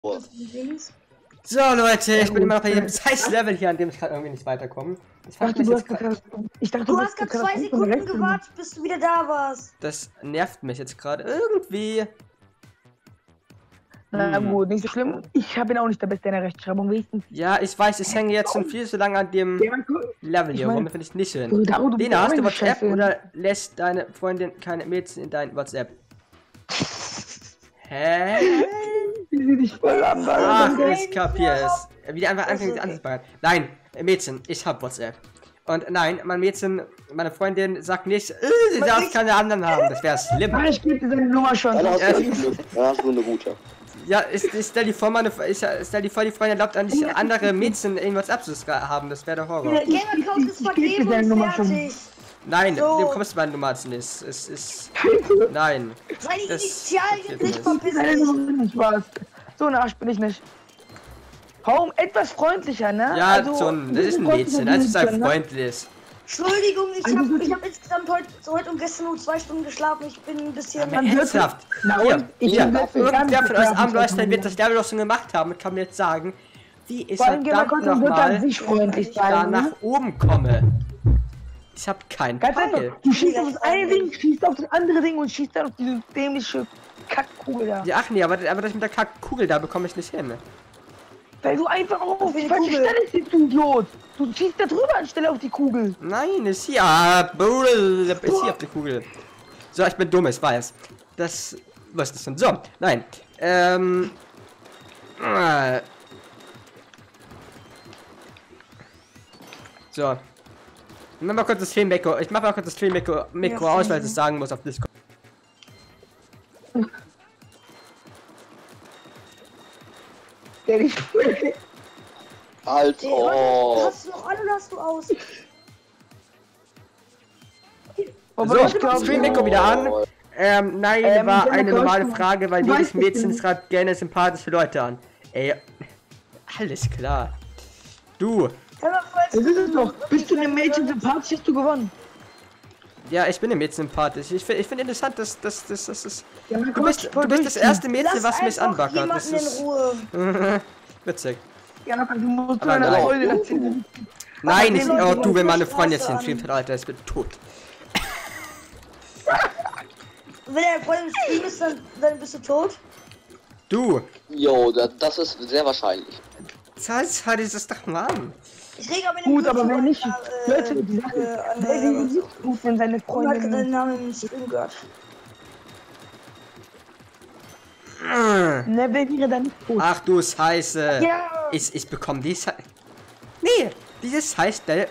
So Leute, ich bin immer noch bei dem Scheiß-Level hier, an dem ich gerade irgendwie nicht weiterkomme. Ich dachte, du hast gerade 2 Sekunden gewartet, bis du wieder da warst. Das nervt mich jetzt gerade irgendwie. Na gut, nicht so schlimm. Ich bin auch nicht der Beste in der Rechtschreibung, wenigstens. Ja, ich weiß, ich hänge jetzt schon viel zu lange an dem Level hier rum, finde ich nicht schön. Lena, hast du WhatsApp oder lässt deine Freundin keine Mädchen in dein WhatsApp? Hä? Wie sie dich voll Ach, ich kapier's. Wie die einfach anfängt anzubauen. Nein, Mädchen, ich hab WhatsApp. Und nein, mein Mädchen, meine Freundin sagt nicht, sie darf keine anderen haben. Das wäre schlimm. Ich gebe dir seine Nummer schon. Dann hast du eine gute. Ja, ich stell dir vor, die Freundin erlaubt an dich andere Mädchen in WhatsApp zu haben. Das wäre der Horror. Der Gamer-Code ist vergeben und fertig. Nein, So. dem kommst du meine Nummer nicht. Es ist. Nein. Seine Das Initialien geht nicht nicht. verpissen. Seine Nummer nicht was. So ein Arsch bin ich nicht. Kaum etwas freundlicher, ne? Ja, also, schon. Das ist ein Mädchen. Das ist halt freundlich. Entschuldigung, ich hab insgesamt heute und gestern nur 2 Stunden geschlafen. Ich bin ein bisschen... Ja, ernsthaft. Hier, irgendwer von euch Armleuchtern wird das Level doch schon gemacht haben und kann mir jetzt sagen, wie ich verdammt nochmal da nach oben komme. Ich hab keinen Ganz Pfeil. einfach, du schießt auf das eine Ding, schießt auf das andere Ding und schießt dann auf diese dämliche Kackkugel da. Ja, ach nee, aber das mit der Kackkugel da bekomme ich nicht hin. Weil du einfach auf die falsche Stelle stehst, du Idiot. Du schießt da drüber anstelle auf die Kugel. Nein, ist hier. Ist hier auf die Kugel. So, ich bin dumm, ich weiß. Das. Was ist das denn? So, nein. So. Ich mach mal kurz das Stream-Mikro. Ich mach mal kurz das Stream-Mikro aus, weil ich es sagen muss auf Discord. Der dich. Also. Hast du noch an oder hast du aus? So, Stream-Mikro wieder an. Nein, war eine normale Frage, weil jedes Mädchen schreibt gerne sympathische Leute an. Ey, alles klar. Du. Das ist es doch. Bist du einem Mädchen sympathisch, hast du gewonnen. Ja, ich bin dem Mädchen sympathisch. Ich finde interessant, dass das ist. Ja, Du bist das erste Mädchen, was mich anbackert. Das Jemanden in ist Ruhe. witzig. Ja, du musst Aber deiner nein. Freundin erzählen. Nein, ich, Leute, oh, du, wenn meine Scheiße Freundin jetzt den an. Stream hat, Alter, ich bin tot. Wenn er voll im Stream ist, dann bist du tot. Du, Jo, das ist sehr wahrscheinlich. schau dir das doch mal an. Ich reg aber Gut, aber wenn nicht, Leute, die Sache, wer die ruft, wenn seine Ich hab Freundin... deinen Namen im Stream gehört. Ne, wer wäre dann nicht tot? Ach du Scheiße. Ja. Ich bekomme die Nee, dieses heißt der.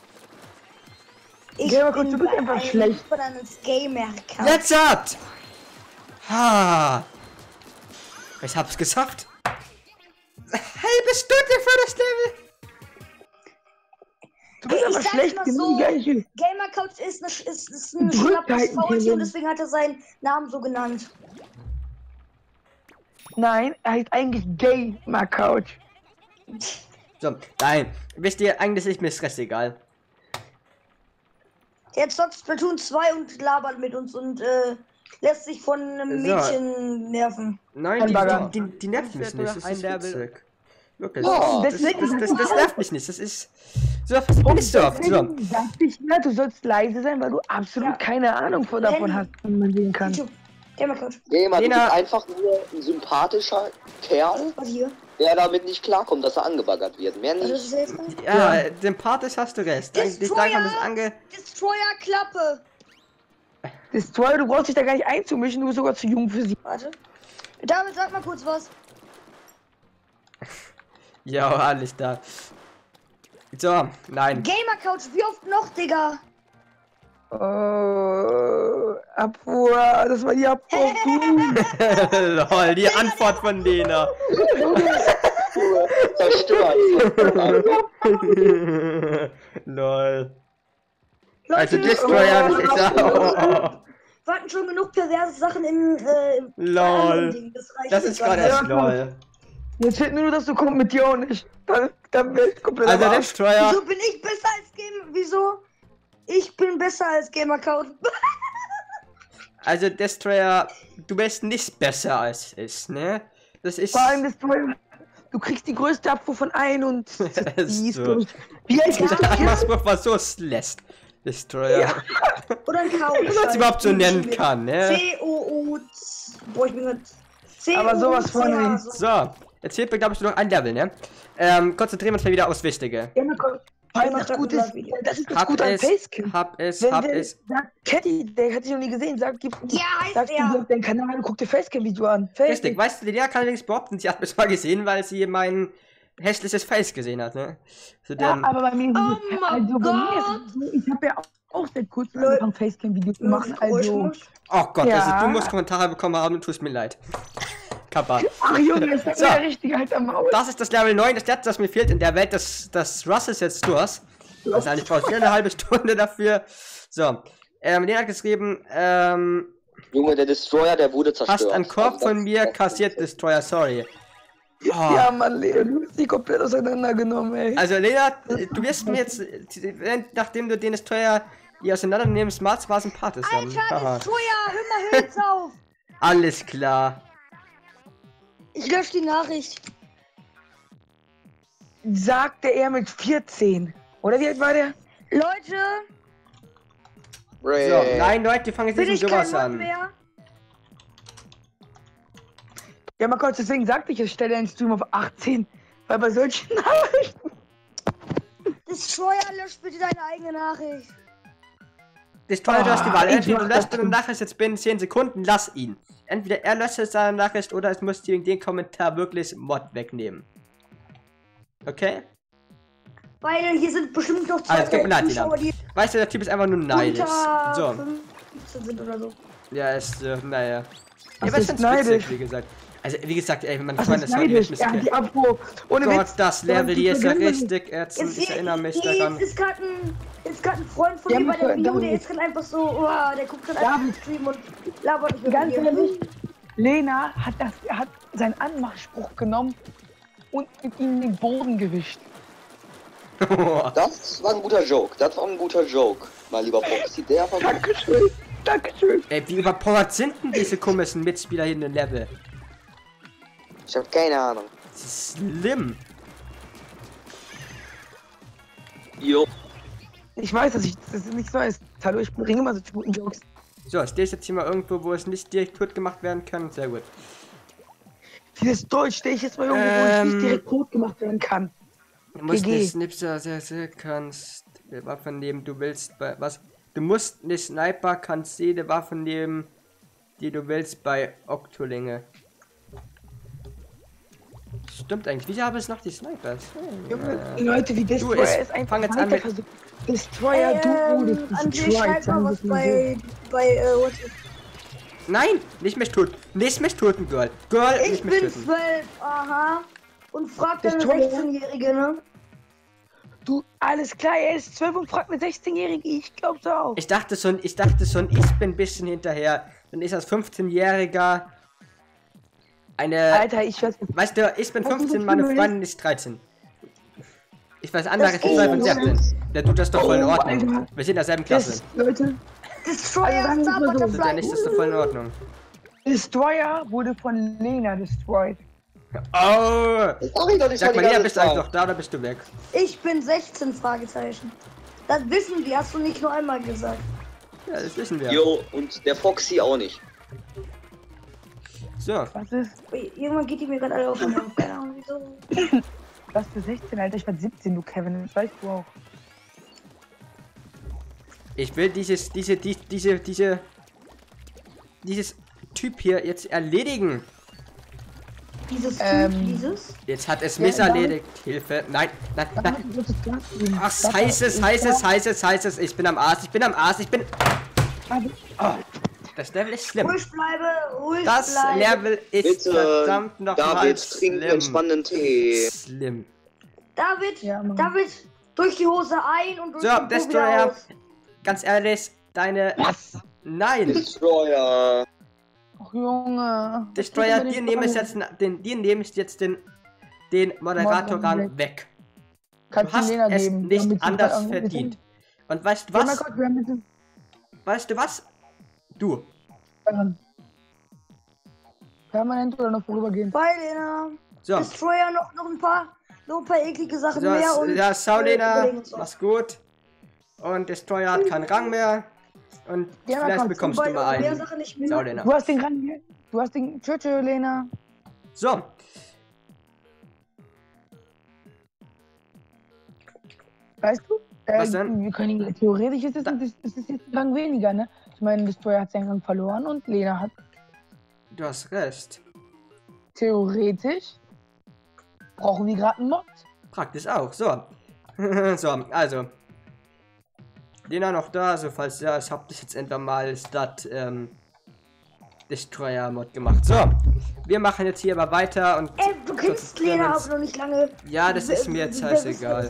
Ich Ja, aber bin du bist bei einfach einem schlecht. Von einem Gamer-Account. Jetzt hat! Ha! Ich hab's geschafft. Halbe Stunde für das Level. Du bist Ich aber sag's schlecht, mal genau so, die gleiche. Gamer-Couch ist ein Drückt schnappes halt ein Faulchen bisschen. und deswegen hat er seinen Namen so genannt. Nein, er heißt eigentlich Gamer Couch. So, nein. Wisst ihr, eigentlich ist mir Stress egal. Der zockt Splatoon 2 und labert mit uns und lässt sich von einem So. Mädchen nerven. Nein, Hamburger. die nervt mich nicht. Das ist witzig. Wirklich. Ja. Das nervt mich nicht. Das ist. So, das bin ich so oft. So. Sag dich mal, du sollst leise sein, weil du absolut Ja. keine Ahnung davon hast, wie man sehen kann. YouTube. Gamer-Couch. Gamer, du Lena. bist einfach nur ein sympathischer Kerl, Was hier? der damit nicht klarkommt, dass er angebaggert wird. Mehr Also, das nicht. ist jetzt ein Ja, sympathisch hast du recht. Eigentlich darf man das Destroyer-Klappe. Das Toll, du brauchst dich da gar nicht einzumischen, du bist sogar zu jung für sie. Warte. David, sag mal kurz was. Ja, alles da. So, nein. Gamer-Couch, wie oft noch, Digga? Abfuhr, das war die Abfuhr. Lol, die Antwort von Lena. Zerstört. Lol. Leute, Also Destroyer, das ist ja. wir hatten schon genug perverse Sachen im Lol. Ding. reicht Das jetzt ist gerade langsam. echt lol. Jetzt fehlt nur, dass du kommst mit dir auch nicht. Dann wird komplett Also am Arsch. Destroyer. Wieso bin ich besser als Gamer? Wieso? Ich bin besser als Gamer-Couch. Also Destroyer, du bist nicht besser als ich, ne? Das ist... Vor allem Destroyer. Du kriegst die größte Abfuhr von allen und die ist, so. glaub ich, wie alt ist Der Anmachspruch war so lässt. Destroyer. Ja. Oder ein Chaos. Wenn man es überhaupt so nennen kann, ne? C-O-O. Boah, ich bin grad. Aber sowas von nicht. So, jetzt fehlt mir, glaube ich, nur noch ein Level, ne? Konzentrieren wir uns mal wieder aufs Wichtige. Ja, vor allem das Gute ist, das ist das Gute an Facecam. Hab es. Sagt Catty, der hat dich noch nie gesehen, sagt, heißt ihm auf deinen Kanal und guck dir Facecam-Video an. Richtig, weißt du, der kann allerdings behaupten, sie hat mich mal gesehen, weil sie mein hässliches Face gesehen hat, ne? So, Ja, aber bei mir Oh mein Gott! bei mir ist es so, ich habe ja auch seit kurzem angefangen, Facecam-Videos zu machen, also... Oh Gott, Ja. also du musst Kommentare bekommen haben, tust mir leid. Kappa. Ach Junge, das ist So. ja richtig halt am Maul. Das ist das Level 9, das letzte, das mir fehlt in der Welt, das Russes jetzt durch. Also eigentlich brauchst du wieder eine halbe Stunde dafür. So, den hat geschrieben, Junge, der Destroyer, der wurde zerstört. hast einen Korb Also von das- mir das- kassiert, Destroyer, sorry. Oh. Ja, Mann, Leo, du hast die komplett auseinandergenommen, ey. Also Lena, du wirst mir jetzt, nachdem du den Destroyer hier auseinander nimmst, mal sympathisch sein. Alter, Destroyer, hör mal jetzt auf! Alles klar. Ich lösche die Nachricht. Sagte er mit 14. Oder wie alt war der? Leute, Ray. So, nein, Leute, die fangen jetzt bin nicht ich mit kein sowas Mann an. mehr? Ja, mal kurz, deswegen sagte ich, ich stelle einen Stream auf 18. Weil bei solchen Nachrichten... Destroyer, lösch bitte deine eigene Nachricht. Destroyer, du hast die Wahl. ich Entweder du mach löscht das deine Nachricht jetzt binnen 10 Sekunden, lass ihn. Entweder er löscht jetzt seine Nachricht oder es muss dir den Kommentar wirklich Mod wegnehmen. Okay? Weil hier sind bestimmt noch Alles tut mir leid, Zuschauer, die Weißt du, der Typ ist einfach nur neidisch. unter So. 15 sind oder so. Ja, ist, naja. Was Ja, was ist ist neidisch? witzig, wie gesagt. Also, wie gesagt, ey, wenn man Was Freunde ist ist, hat, neidisch? ich Er hat die Abfuhr. Ohne Gott, Witz. das Level hier ist ja vergönnt richtig ätzend. Ich erinnere mich daran. Ist gerade ein Freund von Ja, mir bei der David. Video, der ist gerade einfach so, oh, der guckt gerade einfach den Stream und labert nicht mit Ganz mir. ehrlich, Lena hat seinen Anmachspruch genommen und mit ihm den Boden gewischt. Das war ein guter Joke. Das war ein guter Joke. Mein lieber Foxy, der war gut. Dankeschön. Dankeschön. Ey, wie überpowered sind denn diese komischen Mitspieler hier in den Level? Ich hab keine Ahnung. Das ist schlimm. Jo. Ich weiß, dass das nicht so ist. Hallo, ich bringe immer so guten Jokes. So, ich stehe jetzt hier mal irgendwo, wo es nicht direkt tot gemacht werden kann. Sehr gut. Dieses Deutsch stehe ich jetzt mal irgendwo, wo ich nicht direkt tot gemacht werden kann. Du musst GG. nicht Snipser sehr kannst Waffen nehmen, du willst bei was? Du musst nicht Sniper, kannst jede Waffe nehmen, die du willst bei Oktolinge. Stimmt eigentlich. Wieso haben es noch die Snipers? Junge, Leute, wie Du, Destroyer es- ist einfach fang jetzt an mit- versucht. Destroyer, du wurdest André, destroyed, schreib mal was sagen wir bei WhatsApp. Nein, nicht mich töten. Nicht mich töten, Girl. Girl, Ich nicht mich bin töten. 12, aha. Und frag deine Destroyer? 16-Jährige, ne? Du, alles klar, er ist 12 und fragt eine 16-Jährige, ich glaub's auch. Ich dachte schon, ich bin ein bisschen hinterher. Dann ist als 15-Jähriger eine... Alter, ich weiß nicht. Weißt du, ich bin Was du 15, so meine fühlst? Freundin ist 13. Ich weiß, andere Das ist 12 und ist- 17. Der tut das doch voll in Oh, Ordnung. Alter. Wir sind in derselben Klasse. Leute, Destroyer, Also sagen wir Star mal so, Der Butterfly. nicht ist doch voll in Ordnung. Destroyer wurde von Lena destroyed. Oh! Das sag ich doch nicht Sag die mal, Lea, ganze bist du eigentlich Zeit. noch da oder bist du weg? Ich bin 16, Fragezeichen. Das wissen die, hast du nicht nur einmal gesagt. Ja, das wissen wir. Jo, und der Foxy auch nicht. So, Was ist? Ui, irgendwann geht die mir gerade alle auf den Nerv. Keine Ahnung, wieso. Was für 16, Alter? Ich war 17, du Kevin, das weißt du auch. ich will dieses Typ hier jetzt erledigen. Dieses dieses? Jetzt hat es Ja, mich David. erledigt. Hilfe. Nein, nein, nein. Ach, Das heißes. Ich bin am Arsch, ich bin am Arsch, ich bin... Oh, das Level ist schlimm. Ruhig bleibe, ruhig Das bleibe. Level ist Bitte, verdammt nochmal David, trink schlimm. entspannenden Tee. Schlimm. David, Ja, Mann. David, durch die Hose ein und durch So, die Po wieder Destroyer, aus. ganz ehrlich, deine... Was? Nein! Destroyer. Ach, Junge. Destroyer, dir nehme ich jetzt den Moderator-Rang weg. Du Kannst du hast Lena es geben. nicht damit sie anders da irgendwie verdient. sind. Und weißt du Oh mein was? Gott, wir haben mit Weißt du was? Du. Permanent oder noch vorübergehend? Bei Lena. So. Destroyer noch ein paar eklige Sachen So, mehr und. ja, ciao, Lena. überlegen uns was. Mach's gut. Und Destroyer hat keinen Rang mehr. Und Ja, vielleicht komm, bekommst du Wobei mal noch mehr einen. Sachen nicht mehr. Ciao, Lena. Du hast den Rang hier. Du hast den. Tschüss, Lena. So. Weißt du? Was denn? Wir können ihn, theoretisch ist es jetzt ein Rang weniger, ne? Ich meine, Destroyer hat seinen Rang verloren und Lena hat Du hast recht. theoretisch. Brauchen wir gerade einen Mod. Praktisch auch. So. So, also. Lena noch da, also falls ja, ich habe das jetzt endlich mal statt Destroyer Mod gemacht. So, wir machen jetzt hier aber weiter und. Ey, du kennst Lena auch noch nicht lange. Ja, das ist mir jetzt scheißegal.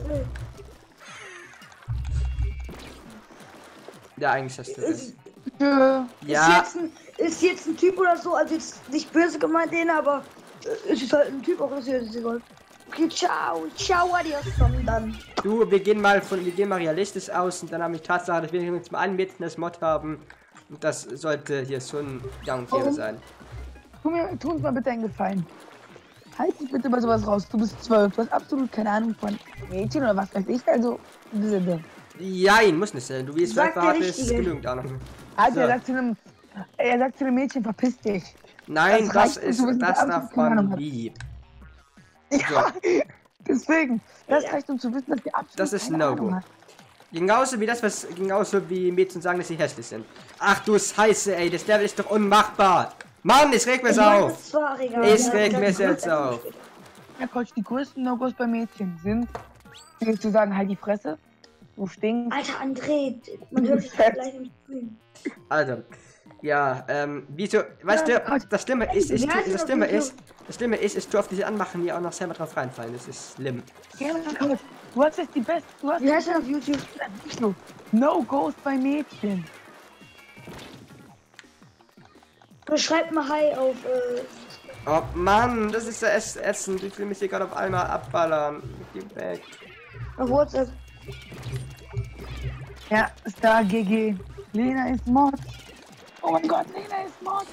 Ja, eigentlich hast du das. Ja. Ist jetzt ein Typ oder so, also jetzt nicht böse gemeint, Lena, aber es ist halt ein Typ, auch das ist egal. Okay, ciao, adios, dann. Du, wir gehen mal realistisch aus und dann haben wir die Tatsache, dass wir jetzt mal einen Mädchen das Mod haben. Und das sollte hier schon gang und gäbe sein. Tu uns mal bitte einen Gefallen. Halt dich bitte bei sowas raus. Du bist 12, du hast absolut keine Ahnung von Mädchen oder was weiß ich, also. Nein, muss nicht sein. Du wie es Sag der verratest, ist Richtige. genügend auch noch. Also So. er sagt zu einem Mädchen, verpiss dich. Nein, Das das reicht, du bist darf absolut keine man Ahnung. nie. Ja, deswegen. Das reicht, um zu wissen, dass ihr absolut Das ist keine No-Go. Ahnung hat. Genauso wie Mädchen sagen, dass sie hässlich sind. Ach du Scheiße, ey, das Level ist doch unmachbar. Mann, ich reg mich auf. Ich reg mich jetzt auf. Ja, Coach, die größten No-Gos bei Mädchen sind, wie zu sagen, halt die Fresse, du stinkst. Alter, André, man hört dich gleich im Stream. Also, ja, wieso, weißt du, das Schlimme ist, ich tu auf diese Anmachen hier auch noch selber drauf reinfallen, das ist schlimm. Ja, Coach, du hast jetzt die besten, du hast Wie heißt er auf YouTube? nicht so No-Gos bei Mädchen. Schreibt mal Hi auf, Oh Mann, das ist ja Essen, ich will mich hier gerade auf einmal abballern. Geh weg. auf WhatsApp. Ja, Star GG. Lena ist Mod. Oh mein Gott, Lena ist Mod.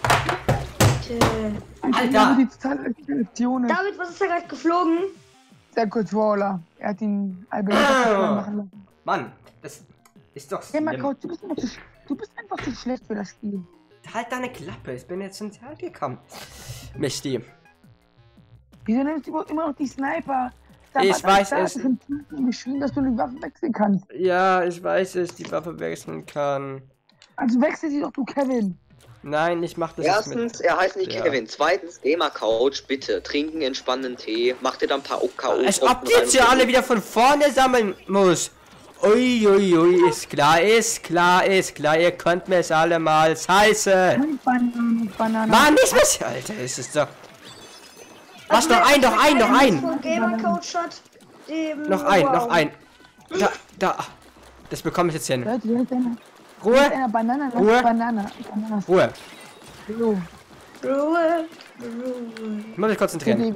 Alter! Die totale Aktion ist. David, was ist da gerade geflogen? Der Controller. Er hat ihn machen lassen. Mann, das ist doch Ja, mein schlimm. Coach, du bist einfach zu schlecht für das Spiel. Halt deine Klappe, ich bin jetzt ins Jahr gekommen. Misty. Wieso nimmst du überhaupt immer noch die Sniper? Ich weiß es. Geschrieben, dass du die Waffen wechseln kannst. Ja, ich weiß es, die Waffe wechseln kann. Also wechsel sie doch, du Kevin. Nein, ich mach das nicht Erstens, er heißt nicht Ja. Kevin. Zweitens, Gamer-Couch, bitte. Trinken entspannenden Tee. Mach dir dann ein paar K.O. Als ob die jetzt hier alle wieder von vorne sammeln muss. Uiuiui, ist klar, ihr könnt mir es alle mal scheiße. Banane. Mann, nicht mehr, Alter, ist es doch. Was, noch ein. Von Gamer Coach hat dem. Noch ein. Da. Das bekomme ich jetzt hin. Leute, hier ist einer. Ruhe, Einer Banane, das Ruhe. ist Banane. Ruhe. So. Ruhe. Ich muss mich konzentrieren.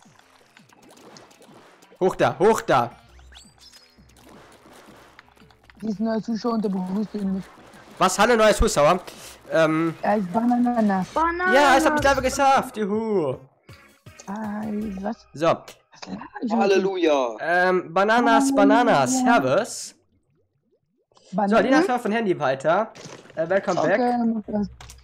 Hoch da. Die ist neue Zuschauer und der begrüßt ihn nicht. Was, hallo, neue Zuschauer. Er ist Banane. Banane. Ja, ich hab mich leider geschafft. Juhu. Was? So, Halleluja. Bananas, Servus. So, Lina Banane? fährt von Handy weiter. Welcome back. Okay,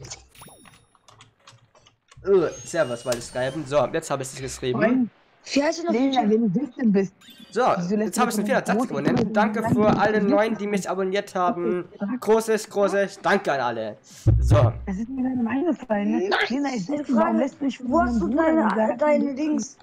Servus, weil ich schreiben. So, jetzt habe ich es geschrieben. Wie heißt du noch? Lena, wenn du 17 bist. So, jetzt habe ich einen 400 Satz gewonnen. Danke für alle Neuen, die mich abonniert haben. Großes Danke an alle. So. Das ist mir gerade mal eingefallen, ne? Lena, ich Eine weiß, warum Frage. lässt mich Wo hast du deine Dings?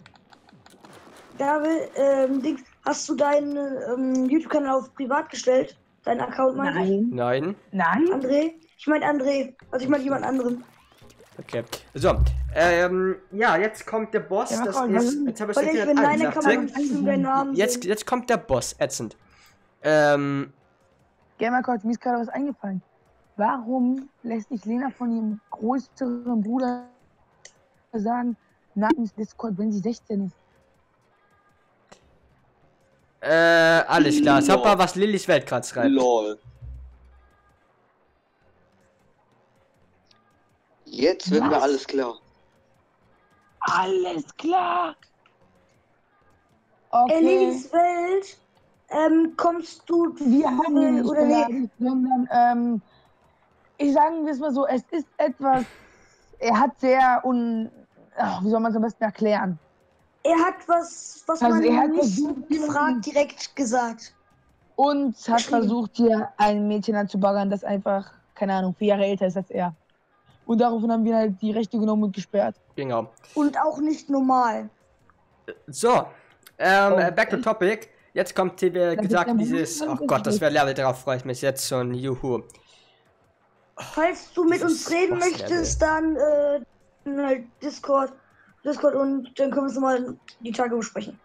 David, Dings. Hast du deinen YouTube-Kanal auf privat gestellt? Deinen Account meine ich? Nein. Nein. Nein? André? Ich meine André. Also ich meine jemand anderen. Okay. So. Ja, jetzt kommt der Boss. Ja, Das mach mal, ist. Jetzt habe ich Weil ich bin deine kann man gesagt. nicht deinen Namen sehen. Jetzt kommt der Boss. Ätzend. Gamercoach, mir ist gerade was eingefallen. Warum lässt sich Lena von ihrem größeren Bruder sagen, namens Discord, wenn sie 16 ist? Alles klar. Sag mal, was Lillys Welt gerade schreibt. Lol. Jetzt wird mir Was? alles klar. Alles klar. Okay. Lillys Welt, kommst du... Wir haben ihn nicht oder beleidigt, sondern, ich sagen wir es mal so, es ist etwas, er hat sehr wie soll man es am besten erklären? Er hat was Also man er hat nicht versucht, gefragt, direkt gesagt. Und hat versucht, hier ein Mädchen anzubaggern, das einfach, keine Ahnung, 4 Jahre älter ist als er. Und daraufhin haben wir halt die Rechte genommen und gesperrt. Genau. Und auch nicht normal. So, back to topic. Jetzt kommt hier gesagt dieses, oh Gott, das wäre Level, darauf freue ich mich jetzt schon, juhu. Falls du mit uns reden möchtest, dann halt Discord und dann können wir es mal die Tage besprechen.